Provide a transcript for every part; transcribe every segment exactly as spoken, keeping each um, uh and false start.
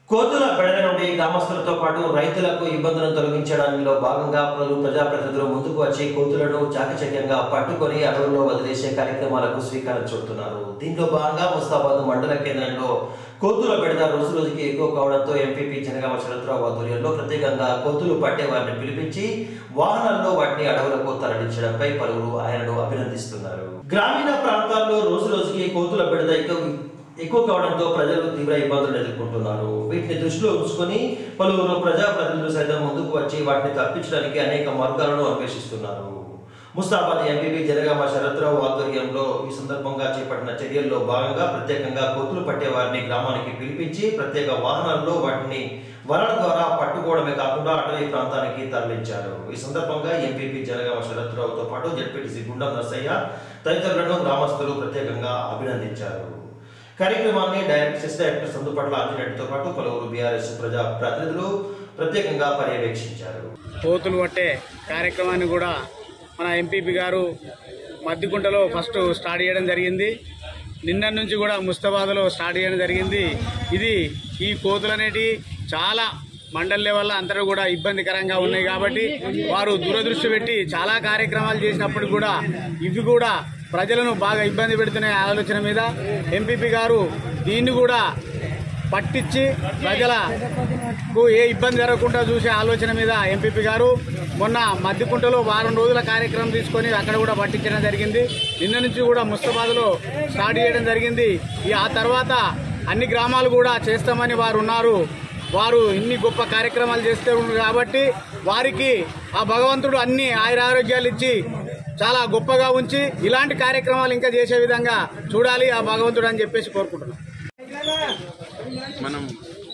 కోతుల బెడద నుండి గ్రామస్తులతో పాటు రైతులకు ఇబ్బందులను తొలగించడంలో భాగంగా పలు ప్రజాప్రతినిధులు ముందుకు వచ్చి కోతులను చాకచక్యంగా పట్టుకొని అడవుల్లో వదిలేసే కార్యక్రమాలకు శ్రీకారం చుడుతున్నారు. దీంట్లో భాగంగా ముస్తాబాద్ మండల కేంద్రంలో కోతుల బెడద రోజు రోజుకి ఎక్కువ కావడంతో ఎంపీపీ జనగామ శరత్రావు ఆధ్వర్యంలో ప్రత్యేకంగా కోతులు పట్టే వారిని పిలిపించి వాహనాల్లో వాటిని అడవులకు తరలించడంపై పలువురు ఆయనను అభినందిస్తున్నారు. గ్రామీణ ప్రాంతాల్లో రోజు రోజుకి కోతుల బెడద ఎక్కువ కావడంతో ప్రజలు తీవ్ర ఇబ్బందులు ఎదుర్కొంటున్నారు. వీటిని దృష్టిలో ఉంచుకొని పలువురు ప్రజాప్రతినిధులు సైతం ముందుకు వచ్చి వాటిని తప్పించడానికి అనేక మార్గాలను అన్వేషిస్తున్నారు. ముస్తాబాద్ ఎంపీపీ జనగామ శరత్రావు ఆధ్వర్యంలో ఈ సందర్భంగా చేపట్టిన చర్యల్లో భాగంగా ప్రత్యేకంగా కోతులు పట్టే వారిని గ్రామానికి పిలిపించి ప్రత్యేక వాహనాల్లో వాటిని వరల ద్వారా పట్టుకోవడమే కాకుండా అటవీ ప్రాంతానికి తరలించారు. ఈ సందర్భంగా ఎంపీపీ జనగామ శరత్రావుతో పాటు జెడ్పీటీసీ గుండం నర్సయ్య తదితరులను గ్రామస్తులు ప్రత్యేకంగా అభినందించారు. కార్యక్రమాన్ని డైరెక్ట్ డైరెక్టర్ సందుపట్ల ఆంజనేయుడితో పాటు పలువురు బీఆర్ఎస్ ప్రజా ప్రతినిధులు ప్రత్యేకంగా పర్యవేక్షించారు. కోతులు పట్టే కార్యక్రమాన్ని కూడా మన ఎంపీపీ గారు మద్దికుంటలో ఫస్ట్ స్టార్ట్ చేయడం జరిగింది. నిన్న నుంచి కూడా ముస్తాబాద్లో స్టార్ట్ చేయడం జరిగింది. ఇది ఈ కోతులు అనేటివి చాలా మండల్ లెవెల్లో అందరూ కూడా ఇబ్బందికరంగా ఉన్నాయి కాబట్టి వారు దూరదృష్టి పెట్టి చాలా కార్యక్రమాలు చేసినప్పుడు కూడా ఇవి కూడా ప్రజలను బాగా ఇబ్బంది పెడుతున్న ఆలోచన మీద ఎంపీపీ గారు దీన్ని కూడా పట్టించి ప్రజలకు ఏ ఇబ్బంది జరగకుండా చూసే ఆలోచన మీద ఎంపీపీ గారు మొన్న మద్దికుంటలో వారం రోజుల కార్యక్రమం తీసుకొని అక్కడ కూడా పట్టించడం జరిగింది. నిన్న నుంచి కూడా ముస్తాబాద్లో స్టార్ట్ చేయడం జరిగింది. ఆ తర్వాత అన్ని గ్రామాలు కూడా చేస్తామని వారు ఉన్నారు. వారు ఇన్ని గొప్ప కార్యక్రమాలు చేస్తూ ఉన్నారు కాబట్టి వారికి ఆ భగవంతుడు అన్ని ఆయురారోగ్యాలు ఇచ్చి చాలా గొప్పగా ఉంచి ఇలాంటి కార్యక్రమాలు ఇంకా చేసే విధంగా చూడాలి ఆ భగవంతుడు అని చెప్పేసి కోరుకుంటున్నాం. మనం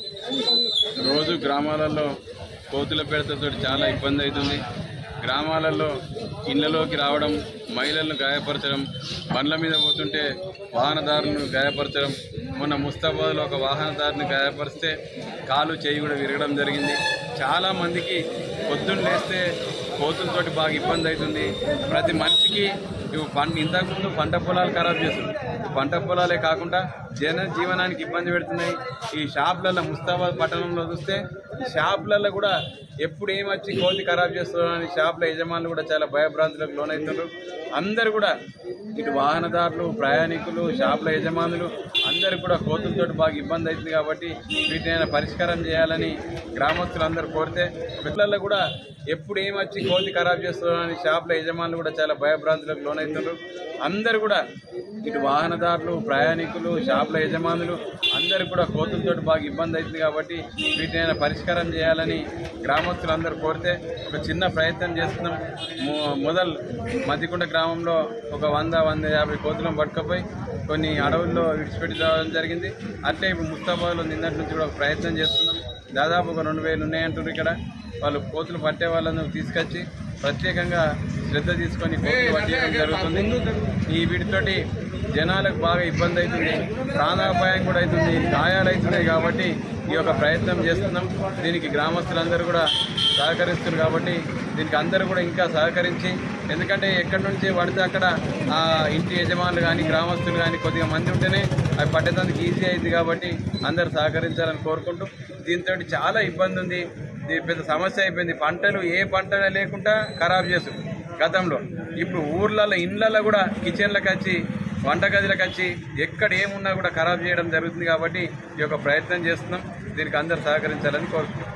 రోజు గ్రామాలలో కోతుల బెడదతో చాలా ఇబ్బంది అవుతుంది. గ్రామాలలో ఇళ్లలోకి రావడం, మహిళలను గాయపరచడం, బండ్ల మీద పోతుంటే వాహనదారులను గాయపరచడం. మొన్న ముస్తాబాద్లో ఒక వాహనదారుని గాయపరిస్తే కాలు చేయి కూడా విరగడం జరిగింది. చాలామందికి పొద్దున్న లేస్తే కోతులతోటి బాగా ఇబ్బంది అవుతుంది. ప్రతి మనిషికి పంట ఇంతకుముందు పంట పొలాలు ఖరాబ్ చేస్తుంది. పంట పొలాలే కాకుండా జన జీవనానికి ఇబ్బంది పెడుతున్నాయి. ఈ షాపులలో ముస్తాబాద్ పట్టణంలో చూస్తే షాపులలో కూడా ఎప్పుడు ఏమొచ్చి కోతి ఖరాబ్ చేస్తున్నారని షాపుల యజమానులు కూడా చాలా భయభ్రాంతులకు లోనవుతున్నారు. అందరూ కూడా ఇటు వాహనదారులు, ప్రయాణికులు, షాపుల యజమానులు అందరూ కూడా కోతులతో బాగా ఇబ్బంది అవుతుంది కాబట్టి వీటినైనా పరిష్కారం చేయాలని గ్రామస్తులందరూ కోరితే పిల్లల్లో కూడా ఎప్పుడు ఏమొచ్చి కోతి ఖరాబ్ చేస్తున్నారని షాపుల యజమానులు కూడా చాలా భయభ్రాంతులకు లోనవుతున్నారు. అందరూ కూడా ఇటు వాహనదారులు, ప్రయాణికులు, షాపుల యజమానులు అందరూ కూడా కోతులతో బాగా ఇబ్బంది అవుతుంది కాబట్టి వీటినైనా పరిష్కారం చేయాలని గ్రామస్తులందరూ కోరితే ఒక చిన్న ప్రయత్నం చేస్తున్నాం. మొదలు మద్దికుంట గ్రామంలో ఒక వంద వంద యాభై కోతులను పట్టుకపోయి కొన్ని అడవుల్లో విడిచిపెట్టి రావడం జరిగింది. అట్లే ఇప్పుడు ముస్తాబాద్లో నిన్నటి నుంచి కూడా ఒక ప్రయత్నం చేస్తున్నాం. దాదాపు ఒక రెండు వేలు ఉన్నాయంటారు. ఇక్కడ వాళ్ళు కోతులు పట్టే వాళ్ళను తీసుకొచ్చి ప్రత్యేకంగా శ్రద్ధ తీసుకొని కోతులు పట్టేయడం జరుగుతుంది. ఈ వీటితోటి జనాలకు బాగా ఇబ్బంది అవుతుంది, ప్రాణాపాయం కూడా అవుతుంది, గాయాలు అవుతున్నాయి కాబట్టి ఈ యొక్క ప్రయత్నం చేస్తున్నాం. దీనికి గ్రామస్తులందరూ కూడా సహకరిస్తున్నారు కాబట్టి దీనికి అందరూ కూడా ఇంకా సహకరించి, ఎందుకంటే ఎక్కడి నుంచి పడితే అక్కడ ఆ ఇంటి యజమానులు కానీ గ్రామస్తులు కానీ కొద్దిగా మంది ఉంటేనే అవి పట్టేందుకు ఈజీ అయింది కాబట్టి అందరూ సహకరించాలని కోరుకుంటూ, దీంతో చాలా ఇబ్బంది ఉంది. ఇది పెద్ద సమస్య అయిపోయింది. పంటలు ఏ పంట లేకుండా ఖరాబ్ చేస్తుంది గతంలో. ఇప్పుడు ఊర్లలో ఇండ్లలో కూడా కిచెన్లకు వచ్చి, వంటగదిలకు వచ్చి ఎక్కడ ఏమున్నా కూడా ఖరాబ్ చేయడం జరుగుతుంది కాబట్టి ఈ యొక్క ప్రయత్నం చేస్తున్నాం. దీనికి అందరూ సహకరించాలని కోరుకుంటున్నాం.